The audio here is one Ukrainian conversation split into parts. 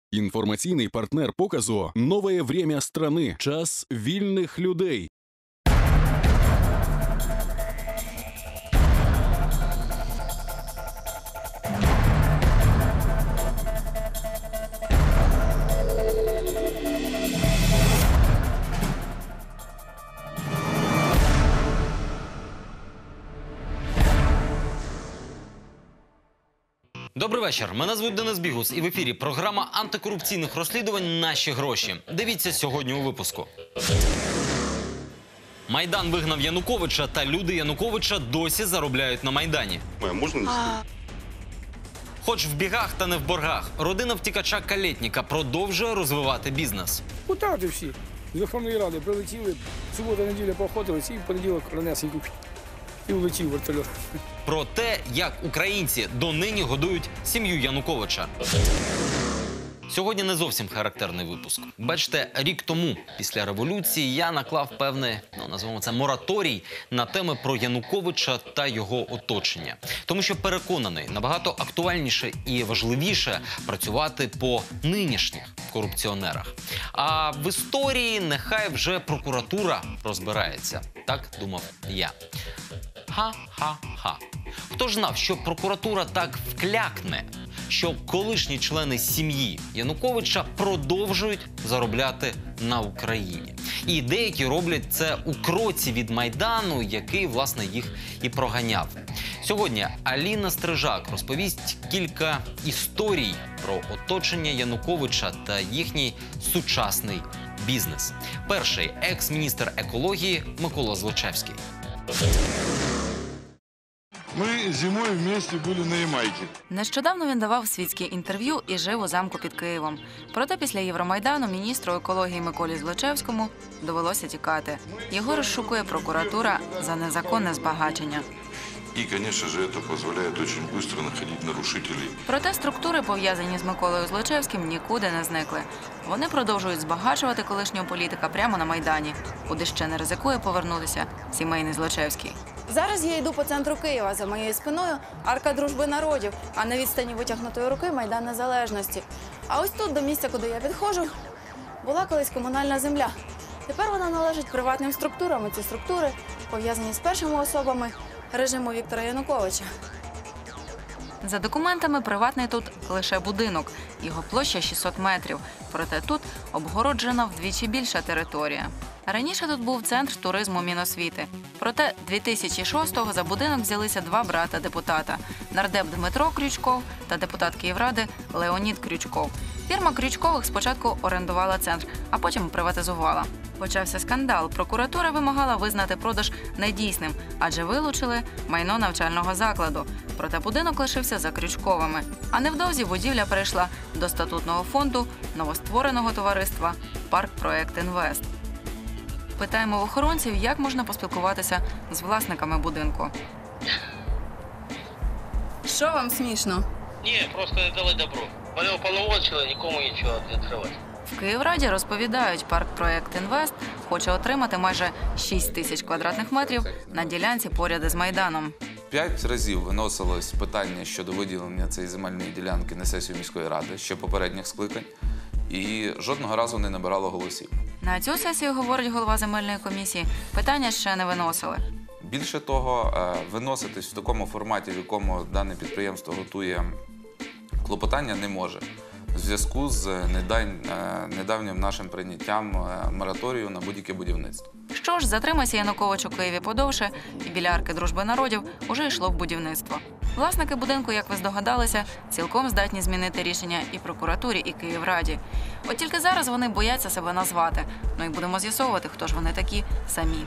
Інформаційний партнер показу «Новое время страны. Час вільних людей». Добрий вечір. Мене звуть Денис Бігус і в ефірі програма антикорупційних розслідувань «Наші гроші». Дивіться сьогодні у випуску. Майдан вигнав Януковича, та люди Януковича досі заробляють на Майдані. Хоч в бігах та не в боргах, родина втікача Калєтніка продовжує розвивати бізнес. Депутати всі з Верховної Ради прилетіли, субота-неділя поохотились і в понеділок ранесеньку і улетів вертольот. Про те, як українці донині годують сім'ю Януковича. Сьогодні не зовсім характерний випуск. Бачите, рік тому, після революції, я наклав певний, назвемо це, мораторій на теми про Януковича та його оточення. Тому що переконаний, набагато актуальніше і важливіше працювати по нинішніх корупціонерах. А в історії нехай вже прокуратура розбирається. Так думав я. Ха-ха-ха. Хто ж знав, що прокуратура так вклякне, що колишні члени сім'ї Януковича продовжують заробляти на Україні. І деякі роблять це у кроці від Майдану, який, власне, їх і проганяв. Сьогодні Аліна Стрижак розповість кілька історій про оточення Януковича та їхній сучасний бізнес. Перший – екс-міністр екології Микола Злочевський. Ми зимою вместе були на Ямайці. Нещодавно він давав світське інтерв'ю і жив у замку під Києвом. Проте після Євромайдану міністру екології Миколі Злочевському довелося тікати. Його розшукує прокуратура за незаконне збагачення. І, звісно ж, це дозволяє дуже швидко знаходити нарушителів. Проте структури, пов'язані з Миколою Злочевським, нікуди не зникли. Вони продовжують збагачувати колишнього політика прямо на Майдані, куди ще не ризикує повернутися сімейний Злочевський. Зараз я йду по центру Києва. За моєю спиною арка Дружби народів, а на відстані витягнутої руки Майдан Незалежності. А ось тут, до місця, куди я підходжу, була колись комунальна земля. Тепер вона належить приватним структурам, і ці структури пов'язані з першими особами режиму Віктора Януковича. За документами, приватний тут лише будинок. Його площа 600 метрів. Проте тут обгороджена вдвічі більша територія. Раніше тут був центр туризму Міносвіти. Проте 2006-го за будинок взялися два брата-депутата – нардеп Дмитро Крючков та депутат Київради Леонід Крючков. Фірма Крючкових спочатку орендувала центр, а потім приватизувала. Почався скандал. Прокуратура вимагала визнати продаж недійсним, адже вилучили майно навчального закладу. Проте будинок лишився за Крючковими. А невдовзі будівля перейшла до статутного фонду новоствореного товариства «Парк-проект Інвест». Питаємо в охоронців, як можна поспілкуватися з власниками будинку. Що вам смішно? Ні, просто не дали добро. Мене уповноважили, нікому нічого не відкривати. В Київраді розповідають, «Парк-проект Інвест» хоче отримати майже 6 тисяч квадратних метрів на ділянці поряд із Майданом. 5 разів виносилось питання щодо виділення цієї земельної ділянки на сесію міської ради ще попередніх скликань, і жодного разу не набирало голосів. На цю сесію, говорить голова земельної комісії, питання ще не виносили. Більше того, виноситись в такому форматі, в якому дане підприємство готує клопотання, не може. В зв'язку з недавнім нашим прийняттям мораторію на будь-яке будівництво. Що ж, затримайся Янукович у Києві подовше, і біля арки Дружби народів уже йшло в будівництво. Власники будинку, як ви здогадалися, цілком здатні змінити рішення і прокуратурі, і Київраді. От тільки зараз вони бояться себе назвати. Ну і будемо з'ясовувати, хто ж вони такі самі.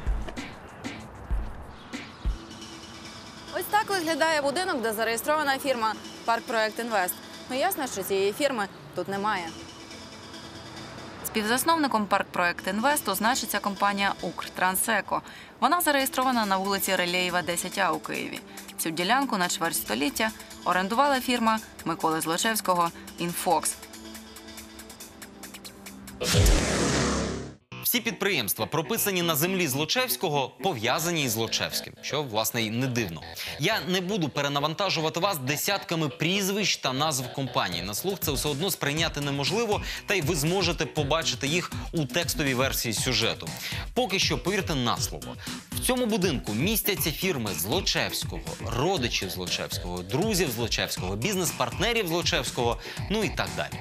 Ось так виглядає будинок, де зареєстрована фірма «Парк-проект Інвест». Ну ясно, що цієї фірми тут немає. Співзасновником «Парк-проект Інвесту» значиться компанія «Укртрансеко». Вона зареєстрована на вулиці Релєєва, 10А у Києві. Цю ділянку на чверть століття орендувала фірма Миколи Злочевського «Інфокс». Всі підприємства, прописані на землі Злочевського, пов'язані із Злочевським, що, власне, й не дивно. Я не буду перенавантажувати вас десятками прізвищ та назв компаній. На слух це все одно сприйняти неможливо, та й ви зможете побачити їх у текстовій версії сюжету. Поки що, повірте на слово, в цьому будинку містяться фірми Злочевського, родичів Злочевського, друзів Злочевського, бізнес-партнерів Злочевського, ну і так далі.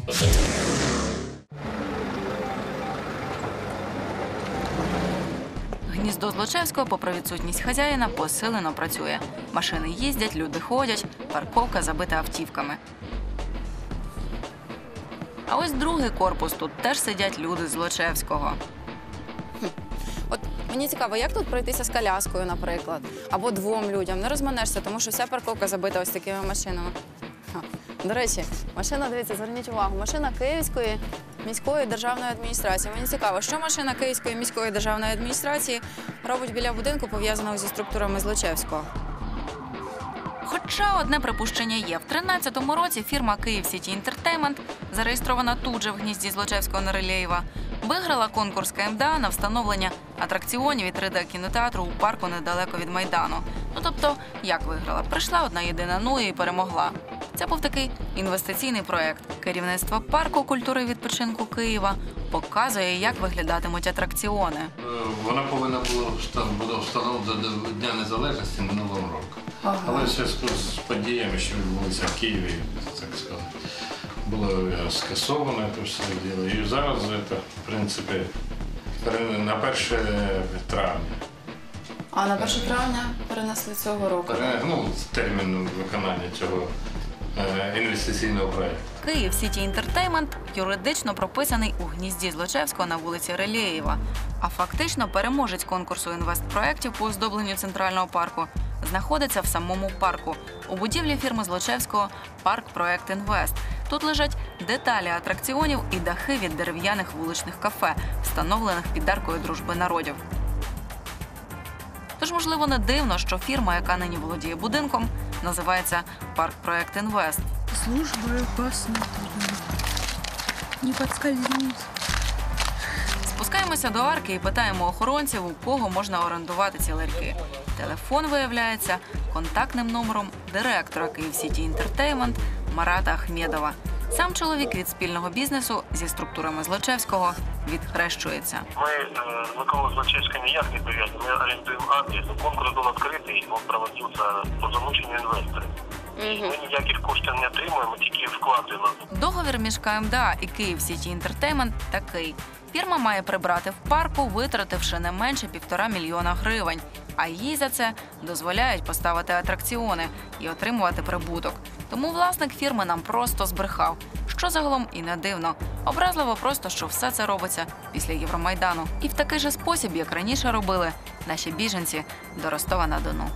Гніздо Злочевського, попри відсутність хазяїна, посилено працює. Машини їздять, люди ходять, парковка забита автівками. А ось другий корпус. Тут теж сидять люди з Злочевського. От мені цікаво, як тут пройтися з коляскою, наприклад, або двом людям. Не розманешся, тому що вся парковка забита ось такими машинами. До речі, машина, дивіться, зверніть увагу, машина Київської міської державної адміністрації. Мені цікаво, що машина Київської міської державної адміністрації робить біля будинку, пов'язаного зі структурами Злочевського. Хоча одне припущення є. В 2013 році фірма «Київ Сіті Інтертеймент», зареєстрована тут же в гнізді Злочевського на Рилєєва, виграла конкурс КМДА на встановлення атракціонів і 3D-кінотеатру у парку недалеко від Майдану. Ну, тобто, як виграла? Прийшла одна єдина, ну і перемогла. Це був такий інвестиційний проєкт. Керівництво парку культури і відпочинку Києва показує, як виглядатимуть атракціони. Вона повинна була встановлена до Дня Незалежності минулого року. Але в зв'язку з подіями, що відбулися в Києві, так сказати, було скасовано це все діло. І зараз це, в принципі, на 1 травня. А на 1 травня перенесли цього року? Ну, термін виконання цього інвестиційного проєкту. Київ Сіті Інтертеймент юридично прописаний у гнізді Злочевського на вулиці Рилєєва, а фактично переможець конкурсу інвестпроєктів по оздобленню центрального парку знаходиться в самому парку, у будівлі фірми Злочевського «Парк Проект Інвест». Тут лежать деталі атракціонів і дахи від дерев'яних вуличних кафе, встановлених під аркою Дружби народів. Тож, можливо, не дивно, що фірма, яка нині володіє будинком, називається «Парк Проект Інвест». Служба опасна. Не підскользнусь. Спускаємося до арки і питаємо охоронців, у кого можна орендувати ці ларьки. Телефон виявляється контактним номером директора «Київ Сіті Інтертеймент» Марата Ахмєдова. Сам чоловік від спільного бізнесу зі структурами Злочевського відхрещується. Ми з Миколою Злочевським ніяк не пов'язані, ми орендуємо адрес. Конкурс був відкритий, він проводився по залученню інвесторів. Ми ніяких коштів не отримуємо, тільки вкладено. Договір між КМДА і «Київ Сіті Інтертеймент» такий. Фірма має прибрати в парку, витративши не менше 1,5 мільйона гривень. А їй за це дозволяють поставити атракціони і отримувати прибуток. Тому власник фірми нам просто збрехав. Що загалом і не дивно. Образливо просто, що все це робиться після Євромайдану. І в такий же спосіб, як раніше робили наші біженці до Ростова-на-Дону.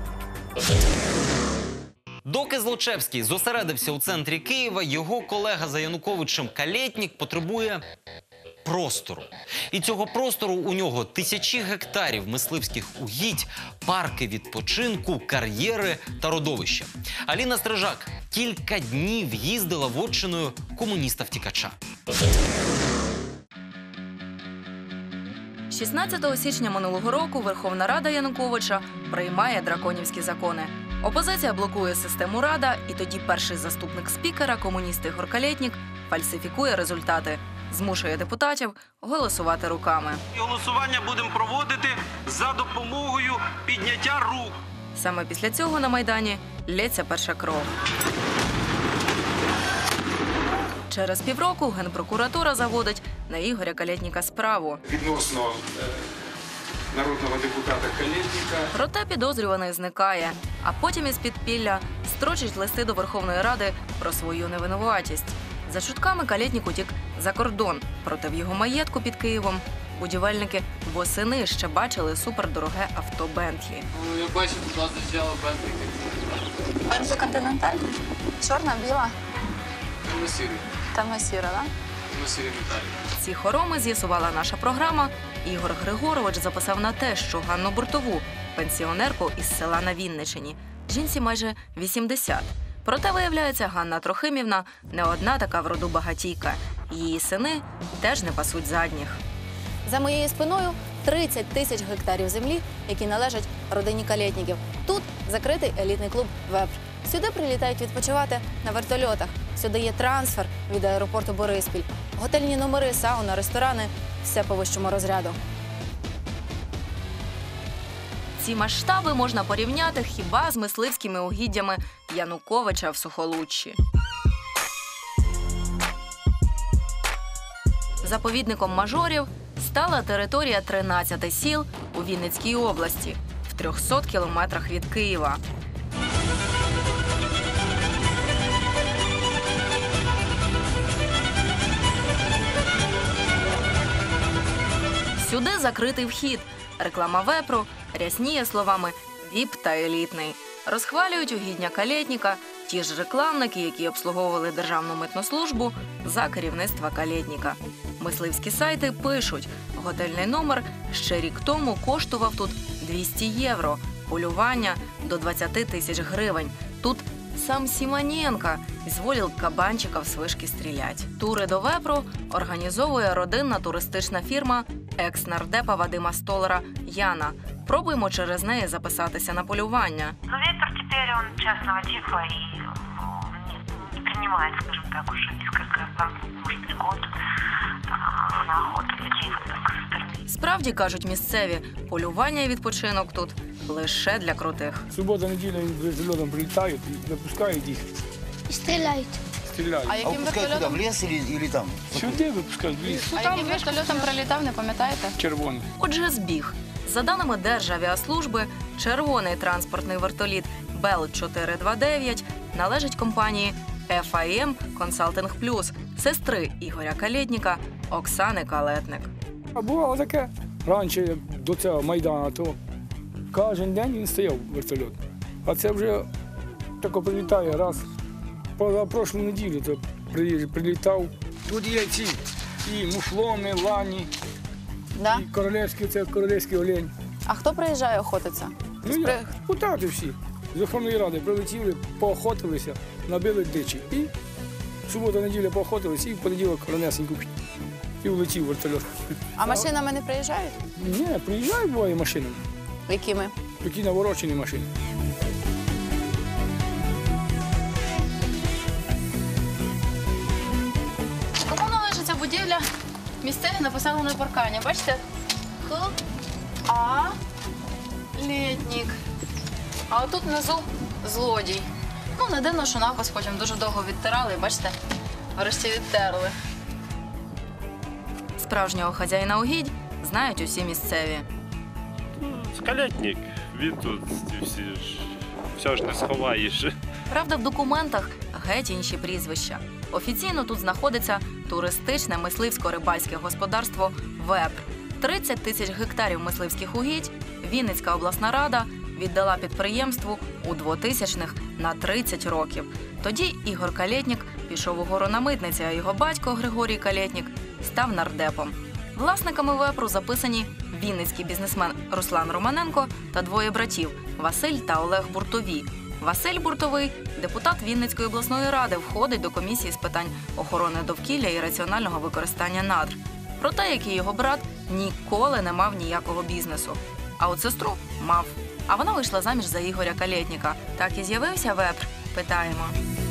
Доки Злочевський зосередився у центрі Києва, його колега за Януковичем Калєтнік потребує простору. І цього простору у нього тисячі гектарів мисливських угідь, парки відпочинку, кар'єри та родовища. Аліна Стрижак кілька днів їздила вотчиною комуніста-втікача. 16 січня минулого року Верховна Рада Януковича приймає драконівські закони. Опозиція блокує систему Рада, і тоді перший заступник спікера, комуніст Ігор Калєтнік, фальсифікує результати. Змушує депутатів голосувати руками. Голосування будемо проводити за допомогою підняття рук. Саме після цього на Майдані лється перша кров. Через півроку Генпрокуратура заводить на Ігоря Калєтніка справу. Відносно народного депутата Калєтніка. Проте підозрюваний зникає, а потім із підпілля строчить листи до Верховної Ради про свою невинуватість. За чутками Калєтнік утік за кордон, проте в його маєтку під Києвом будівельники восени ще бачили супердороге авто Бентлі. Я бачу, тут вас заїжджала Бентлі. Бентлі Континенталь? Чорна, біла? Темно-сіра. Темно-сіра, так? Темно-сірі металі. Ці хороми з'ясувала наша програма. Ігор Григорович записав на те, що Ганну Буртову, пенсіонерку із села на Вінниччині, жінці майже 80. Проте, виявляється, Ганна Трохимівна не одна така в роду багатійка. Її сини теж не пасуть задніх. За моєю спиною 30 тисяч гектарів землі, які належать родині Калєтніків. Тут закритий елітний клуб «Вепр». Сюди прилітають відпочивати на вертольотах. Сюди є трансфер від аеропорту Бориспіль. Готельні номери, сауна, ресторани – все по вищому розряду. Ці масштаби можна порівняти хіба з мисливськими угіддями Януковича в Сухолуччі. Заповідником мажорів стала територія 13 сіл у Вінницькій області в 300 кілометрах від Києва. Сюди закритий вхід. Реклама «Вепру» рясніє словами «ВІП» та «елітний». Розхвалюють угідня Калєтніка ті ж рекламники, які обслуговували Державну митну службу за керівництва Калєтніка. Мисливські сайти пишуть, готельний номер ще рік тому коштував тут 200 євро, полювання – до 20 тисяч гривень. Тут сам Симоненко зволив кабанчиків з вишки стрілять. Тури до Вепру організовує родинна туристична фірма екс-нардепа Вадима Столара Яна. Пробуємо через неї записатися на полювання. Вепр теперь он частного типа и не принимает, скажем так, уже несколько, может, год на охоту людей вот так стороны. Справді, кажуть місцеві, полювання і відпочинок тут лише для крутих. Субота, неділя вертольотом прилітають і випускають їх. І стріляють. Стріляють. А яким вертольотом? В ліс или там? Сюди випускають, в ліс. А яким вертольотом прилітав, не пам'ятаєте? Червоний. Отже, збіг. За даними Державіаслужби, червоний транспортний вертоліт Бел-429 належить компанії FIM Consulting Plus, сестри Ігоря Калєтніка Оксани Калетник. А бувало таке. Раніше, як до цього Майдану, то кожен день він стояв вертольот. А це вже тако прилітає раз. Прошлу неділю то прилітав. Тут є ці і муфлони, лані, Да? і королевський, це королевський олень. А хто приїжджає охотиться? Ну як, депутати всі з Верховної Ради прилетіли, поохотилися, набили дичі. І субота-неділя поохотилися, і в понеділок ранесеньку і влетів вертольот. А машинами не приїжджають? Ні, приїжджають буває машинами. Якими? Такі наворочені машини. Кому належить ця будівля? Місцеві написали на паркані. Бачите? Лєтнік. А отут внизу злодій. Ну, не дивно, що напис потім дуже довго відтирали. Бачите? Врешті відтерли. Справжнього хазяїна угідь знають усі місцеві. Калєтнік, він тут все ж не сховаєш. Правда, в документах геть інші прізвища. Офіційно тут знаходиться туристичне мисливсько-рибальське господарство «Вепр». 30 тисяч гектарів мисливських угідь Вінницька обласна рада віддала підприємству у 2000-х на 30 років. Тоді Ігор Калєтнік пішов угору на митниці, а його батько Григорій Калєтнік став нардепом. Власниками «Вепру» записані вінницький бізнесмен Руслан Романенко та двоє братів – Василь та Олег Буртові. Василь Буртовий – депутат Вінницької обласної ради, входить до комісії з питань охорони довкілля і раціонального використання надр. Проте, як і його брат, ніколи не мав ніякого бізнесу. А от сестру мав. А вона вийшла заміж за Ігоря Калєтніка. Так і з'явився «Вепр»? Питаємо.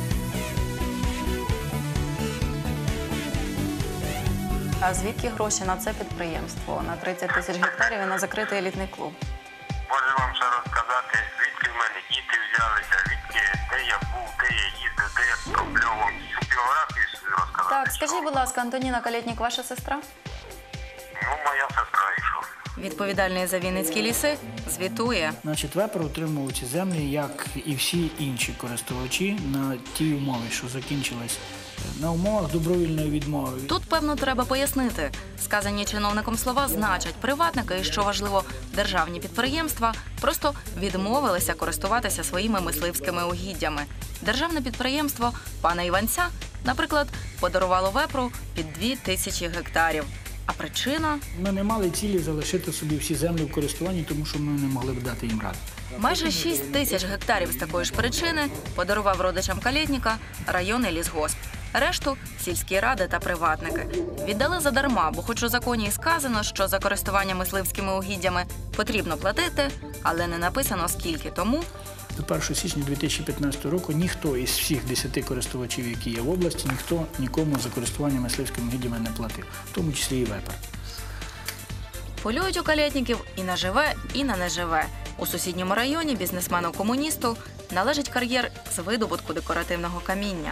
А звідки гроші на це підприємство? На 30 тисяч гектарів і на закритий елітний клуб? Можу вам ще розказати, звідки в мене діти взялися, де я був, де я їздив, де я робляв вам всю біографію розказати. Так, скажіть, будь ласка, Антоніна Калєтнік ваша сестра? Ну, моя сестра і що? Відповідальний за Вінницькі ліси звітує. Значить, «Вепр» отримував ці землі, як і всі інші користувачі, на тій умові, що закінчилась на умовах добровільної відмови. Тут, певно, треба пояснити. Сказані чиновником слова значать, приватники і, що важливо, державні підприємства просто відмовилися користуватися своїми мисливськими угіддями. Державне підприємство пана Іванця, наприклад, подарувало «Вепру» під 2000 гектарів. А причина? Ми не мали цілі залишити собі всі землі в користуванні, тому що ми не могли б дати їм ради. Майже 6 тисяч гектарів з такої ж причини подарував родичам Калєтніка районний лісгосп. Решту – сільські ради та приватники. Віддали задарма, бо хоч у законі і сказано, що за користування мисливськими угіддями потрібно платити, але не написано скільки. Тому до 1 січня 2015 року ніхто із всіх 10 користувачів, які є в області, ніхто нікому за користування мисливськими угіддями не платив, в тому числі і вепер. полюють у калєтників і на живе, і на неживе. У сусідньому районі бізнесмену-комуністу належить кар'єр з видобутку декоративного каміння.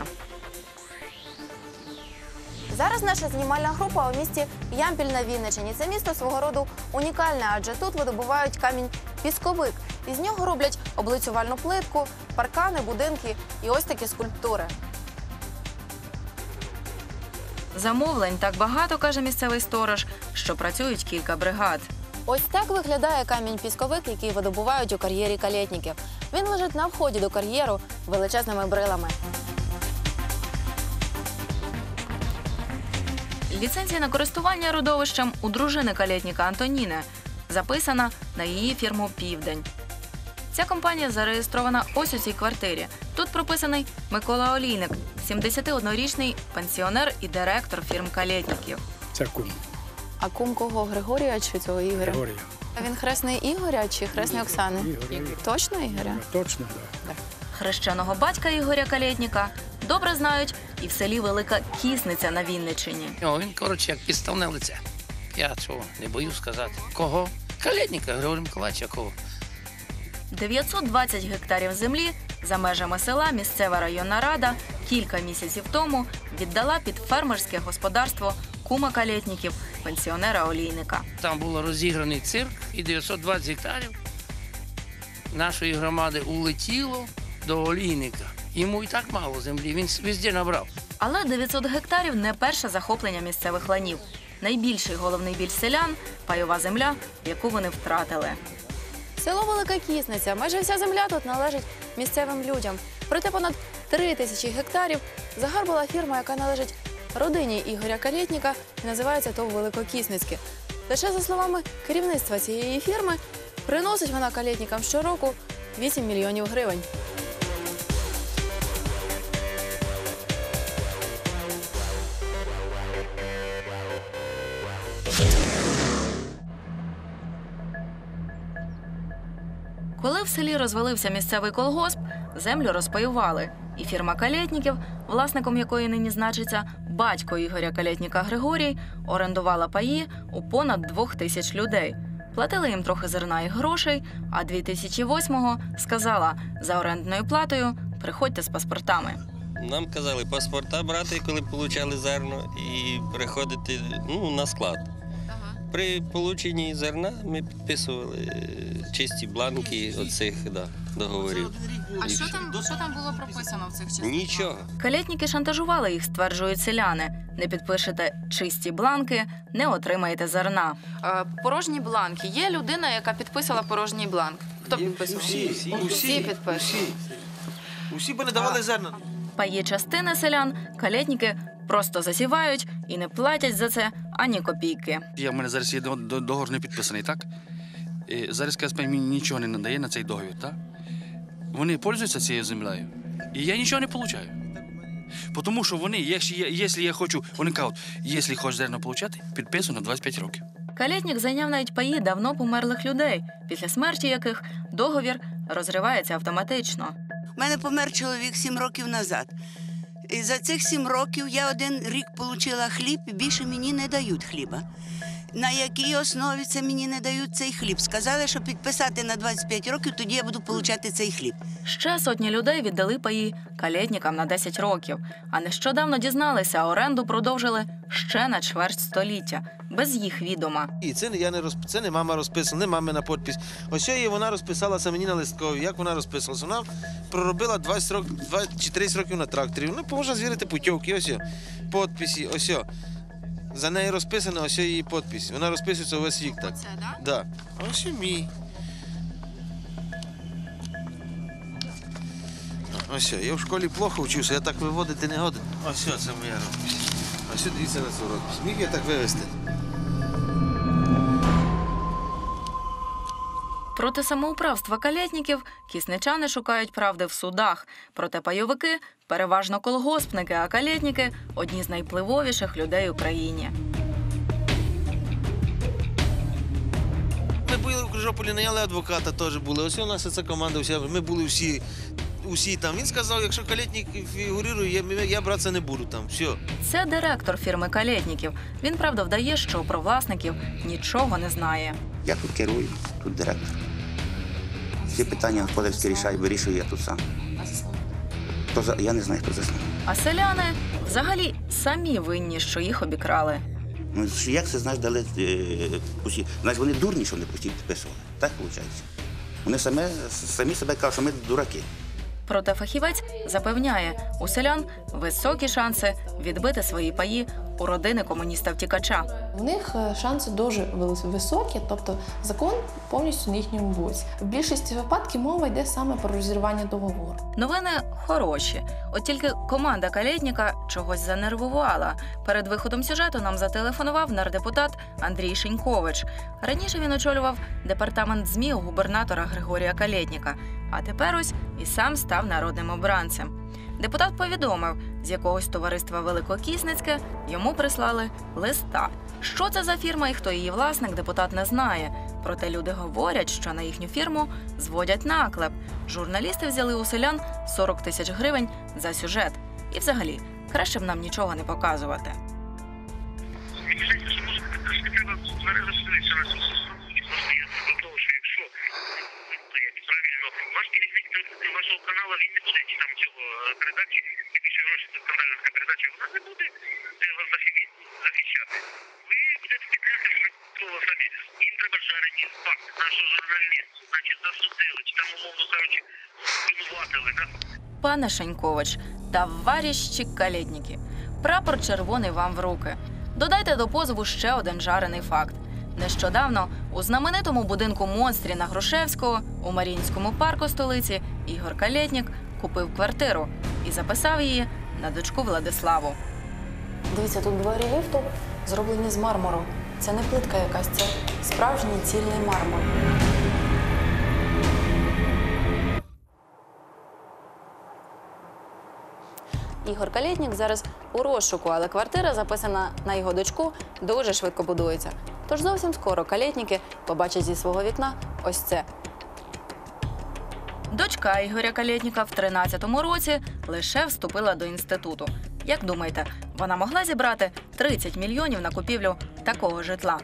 Зараз наша знімальна група у місті Ямпіль на Вінниччині. Це місто свого роду унікальне, адже тут видобувають камінь пісковик. Із нього роблять облицювальну плитку, паркани, будинки і ось такі скульптури. Замовлень так багато, каже місцевий сторож, що працюють кілька бригад. Ось так виглядає камінь-пісковик, який видобувають у кар'єрі калєтників. Він лежить на вході до кар'єру величезними брилами. Ліцензія на користування родовищем у дружини калєтника Антоніни записана на її фірму «Південь». Ця компанія зареєстрована ось у цій квартирі. Тут прописаний Микола Олійник, 71-річний пенсіонер і директор фірм калєтників. Це кум. А кум кого? Григорія чи цього Ігоря? Григорія. А він хресний Ігоря чи хресний Оксани? Точно Ігоря? Точно, так. Хрещеного батька Ігоря Калєтника добре знають і в селі Велика Кісниця на Вінниччині. Він, коротше, як підставне лице. Я цього не боюсь сказати. Кого? Калєтника Григорія Миколаївича, кого? 920 гектарів землі за межами села місцева районна рада кілька місяців тому віддала під фермерське господарство кума калєтників, пенсіонера Олійника. Там був розіграний цирк, і 920 гектарів нашої громади улетіло до Олійника. Йому і так мало землі, він везде набрав. Але 900 гектарів – не перше захоплення місцевих ланів. Найбільший головний біль селян – пайова земля, яку вони втратили. Село Велика Кісниця. Майже вся земля тут належить місцевим людям. Проте понад 3000 гектарів загарбала фірма, яка належить родині Ігоря Калєтника і називається ТОВ Великокісницьке. Лише за словами керівництва цієї фірми, приносить вона калєтникам щороку 8 мільйонів гривень. Коли в селі розвалився місцевий колгосп, землю розпаювали. І фірма калєтників, власником якої нині значиться батько Ігоря Калєтника Григорій, орендувала паї у понад 2000 людей. Платили їм трохи зерна і грошей, а 2008-го сказала, за орендною платою приходьте з паспортами. Нам казали паспорта брати, коли отримали зерно, і приходити на склад. При полученні зерна ми підписували чисті бланки оцих договорів. А що там було прописано в цих числах? Нічого. Калєтники шантажували їх, стверджують селяни. Не підпишете чисті бланки, не отримаєте зерна. Порожні бланки. Є людина, яка підписала порожній бланк. Хто підписував? Всі підписували. Усі б не давали зерна. Паї частини селян калєтники просто засівають і не платять за це ані копійки. У мене зараз є договір не підписаний, так? І зараз КСП мені нічого не надає на цей договір, так? Вони пользуються цією землею, і я нічого не отримую. Тому що вони, якщо я хочу, вони кажуть, якщо хочеш зерно отримати, підписуй на 25 років. Калєтник зайняв навіть паї давно померлих людей, після смерті яких договір розривається автоматично. У мене помер чоловік 7 років назад. І за цих 7 років я 1 рік отримала хліб, і більше мені не дають хліба. На якій основі це мені не дають цей хліб? Сказали, що підписати на 25 років, тоді я буду отримати цей хліб. Ще сотні людей віддали паї калєтникам на 10 років. А нещодавно дізналися, оренду продовжили ще на чверть століття, без їх відома. І це не мама розписала, не мамина підпис. Ось її вона розписалася мені на листкові. Як вона розписалася? Вона проробила 20 чи 30 років на тракторі. Вона можна звірити путівки, ось підписи, ось. За нею розписано, ось її підпис. Вона розписується увесь вік так. Оце, так? Да. А ось мій. Ось, я в школі плохо вчився, я так виводити не годен. Ось, це моя розпис. Ось, дивіться на цю розпис. Міг я так вивести? Проти самоуправства калєтніків кісничани шукають правди в судах. Проте пайовики – переважно колгоспники, а калєтніки – одні з найвпливовіших людей у країні. Ми були в Крижополі, наняли адвоката, теж були. Ось у нас ця команда, ми були усі там. Він сказав, якщо калєтник фігурує, я братися не буду там. Все. Це директор фірми калєтніків. Він, правда, вдає, що про власників нічого не знає. Я тут керую, тут директор. Всі питання господарські вирішую я тут сам. Я не знаю, хто засновник. А селяни взагалі самі винні, що їх обікрали. Ну, як це, знаєш, дали пусті? Знаєш, вони дурні, що вони пусті підписували. Так виходить. Вони самі себе кажуть, що ми дураки. Проте фахівець запевняє, у селян високі шанси відбити свої паї у родини комуніста-втікача. В них шанси дуже високі, тобто закон повністю на їхньому боці. В більшості випадків мова йде саме про розірвання договору. Новини хороші. От тільки команда калєтніка чогось занервувала. Перед виходом сюжету нам зателефонував нардепутат Андрій Шенькович. Раніше він очолював департамент ЗМІ у губернатора Григорія Калєтніка. А тепер ось і сам став народним обранцем. Депутат повідомив, з якогось товариства Великокісницьке йому прислали листа. Що це за фірма і хто її власник, депутат не знає. Проте люди говорять, що на їхню фірму зводять наклеп. Журналісти взяли у селян 40 тисяч гривень за сюжет. І взагалі, краще б нам нічого не показувати. Ваш керівник вашого каналу, він не буде там цього передачі, більше гроші, це скандальна передача, вона не буде вас захищати. Ви будете підняти того самі. Їм треба жарені факти нашого журналісту, значить засудили, чи там, умовно кажучи, винуватили. Пане Шенькович, товарищі калєтніки, прапор червоний вам в руки. Додайте до позову ще один жарений факт. Нещодавно у знаменитому будинку монстрі на Грушевського у Маріїнському парку столиці Ігор Калєтнік купив квартиру і записав її на дочку Владиславу. Дивіться, тут двері ліфту зроблені з мармуру. Це не плитка якась, це справжній цільний мармур. Ігор Калєтнік зараз у розшуку, але квартира, записана на його дочку, дуже швидко будується. Тож зовсім скоро калєтніки побачать зі свого вікна ось це. Дочка Ігоря Калєтніка в 13-му році лише вступила до інституту. Як думаєте, вона могла зібрати 30 мільйонів на купівлю такого житла?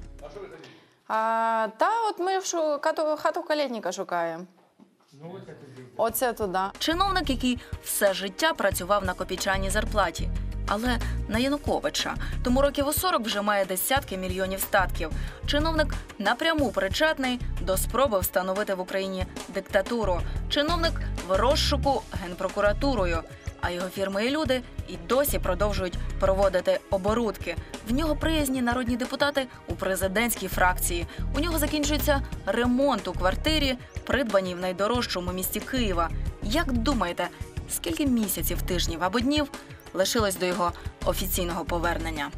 От ми хату Калєтніка шукаємо. Оце туди. Чиновник, який все життя працював на копійчаній зарплаті. Але на Януковича. Тому років у 40 вже має десятки мільйонів статків. Чиновник напряму причетний до спроби встановити в Україні диктатуру. Чиновник в розшуку Генпрокуратурою. А його фірми і люди і досі продовжують проводити оборудки. В нього приязні народні депутати у президентській фракції. У нього закінчується ремонт у квартирі, придбаній в найдорожчому місті Києва. Як думаєте, скільки місяців, тижнів або днів лишилось до його офіційного повернення?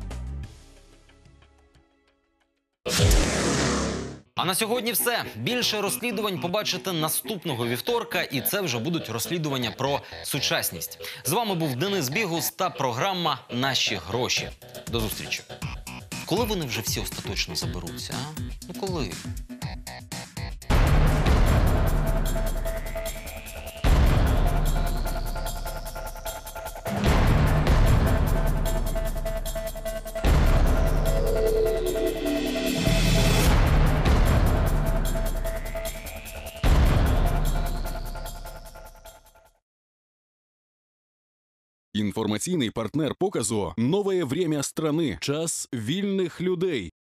А на сьогодні все. Більше розслідувань побачите наступного вівторка, і це вже будуть розслідування про сучасність. З вами був Денис Бігус та програма «Наші гроші». До зустрічі. Коли вони вже всі остаточно заберуться, а? Ну коли? Информационный партнер показу «Новое время страны. Час вільних людей».